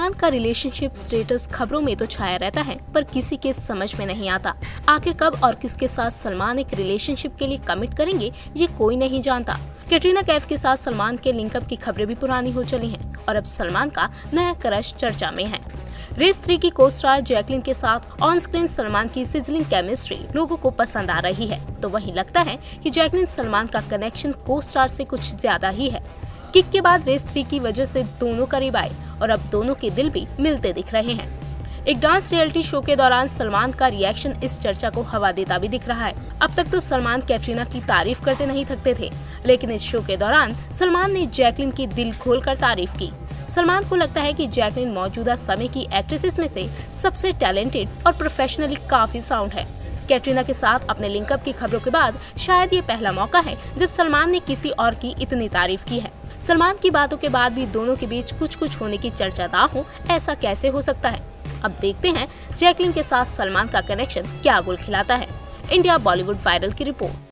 सलमान का relationship status खबरों में तो छाया रहता है, पर किसी के समझ में नहीं आता। आखिर कब और किसके साथ सलमान एक रिलेशनशिप के लिए कमिट करेंगे, ये कोई नहीं जानता। कैटरीना कैफ के साथ सलमान के लिंकअप की खबरें भी पुरानी हो चली हैं और अब सलमान का नया क्रश चर्चा में है। रेस 3 की को स्टार जैकलिन के साथ ऑन स्क्रीन सलमान की सिजलिंग केमिस्ट्री लोगों को पसंद आ रही है, तो वहीं लगता है कि जैकलिन सलमान का कनेक्शन को स्टार से कुछ ज्यादा ही है। किक के बाद रेस 3 की वजह से दोनों करीब आए और अब दोनों के दिल भी मिलते दिख रहे हैं। एक डांस रियलिटी शो के दौरान सलमान का रिएक्शन इस चर्चा को हवा देता भी दिख रहा है। अब तक तो सलमान कैटरीना की तारीफ करते नहीं थकते थे, लेकिन इस शो के दौरान सलमान ने जैकलिन की दिल खोलकर तारीफ की। सलमान को लगता है कि जैकलिन मौजूदा समय की एक्ट्रेसेस में से सबसे टैलेंटेड और प्रोफेशनली काफी साउंड है। कैटरीना के साथ अपने लिंकअप की खबरों के बाद शायद ये पहला मौका है जब सलमान ने किसी और की इतनी तारीफ की है। सलमान की बातों के बाद भी दोनों के बीच कुछ होने की चर्चा ना हो, ऐसा कैसे हो सकता है। अब देखते हैं जैकलिन के साथ सलमान का कनेक्शन क्या गुल खिलाता है। इंडिया बॉलीवुड वायरल की रिपोर्ट।